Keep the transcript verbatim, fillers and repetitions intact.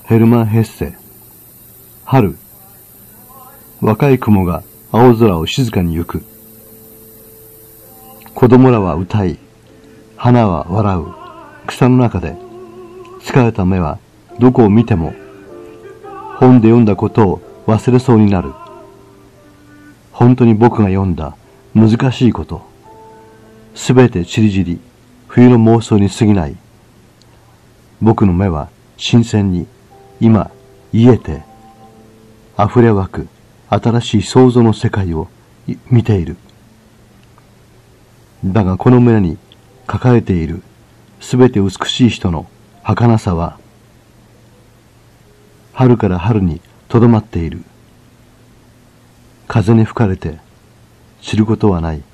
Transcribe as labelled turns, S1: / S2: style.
S1: ヘルマン・ヘッセ。春。若い雲が青空を静かに行く。子供らは歌い、花は笑う。草の中で、疲れた目はどこを見ても、本で読んだことを忘れそうになる。本当に僕が読んだ難しいこと、すべてちりぢり、冬の妄想に過ぎない。僕の目は新鮮に、今、癒えて、溢れ湧く新しい想像の世界を見ている。だがこの胸に抱えているすべて美しい人の儚さは、春から春にとどまっている。風に吹かれて知ることはない。